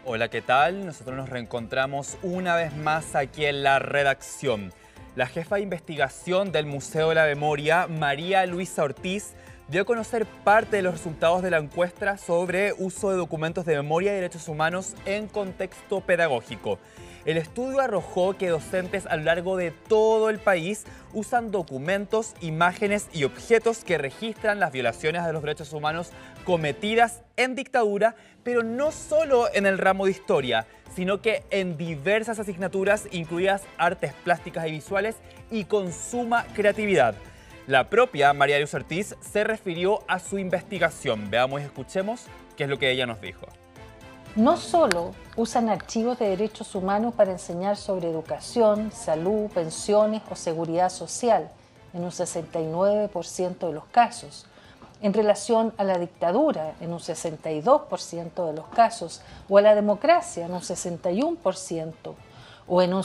Hola, ¿qué tal? Nosotros nos reencontramos una vez más aquí en la redacción. La jefa de investigación del Museo de la Memoria, María Luisa Ortiz, dio a conocer parte de los resultados de la encuesta sobre uso de documentos de memoria y derechos humanos en contexto pedagógico. El estudio arrojó que docentes a lo largo de todo el país usan documentos, imágenes y objetos que registran las violaciones de los derechos humanos cometidas en dictadura, pero no solo en el ramo de historia, sino que en diversas asignaturas, incluidas artes plásticas y visuales, y con suma creatividad. La propia María Luisa Ortiz se refirió a su investigación. Veamos y escuchemos qué es lo que ella nos dijo. No solo usan archivos de derechos humanos para enseñar sobre educación, salud, pensiones o seguridad social, en un 69% de los casos, en relación a la dictadura, en un 62% de los casos, o a la democracia, en un 61%, o en un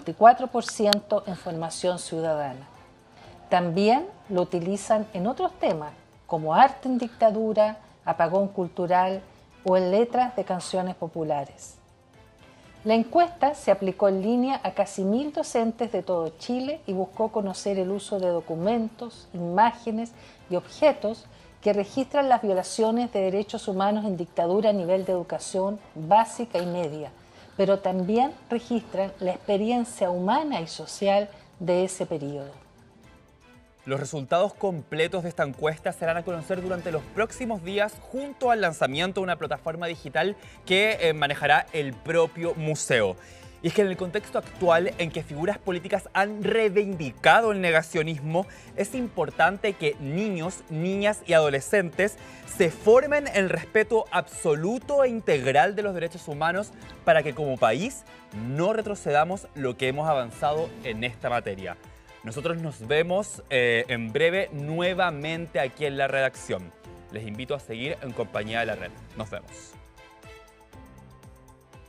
54% en formación ciudadana. También lo utilizan en otros temas, como arte en dictadura, apagón cultural o en letras de canciones populares. La encuesta se aplicó en línea a casi 1.000 docentes de todo Chile y buscó conocer el uso de documentos, imágenes y objetos que registran las violaciones de derechos humanos en dictadura a nivel de educación básica y media, pero también registran la experiencia humana y social de ese periodo. Los resultados completos de esta encuesta se darán a conocer durante los próximos días junto al lanzamiento de una plataforma digital que manejará el propio museo. Y es que en el contexto actual en que figuras políticas han reivindicado el negacionismo, es importante que niños, niñas y adolescentes se formen en el respeto absoluto e integral de los derechos humanos para que como país no retrocedamos lo que hemos avanzado en esta materia. Nosotros nos vemos en breve nuevamente aquí en la redacción. Les invito a seguir en compañía de la red. Nos vemos.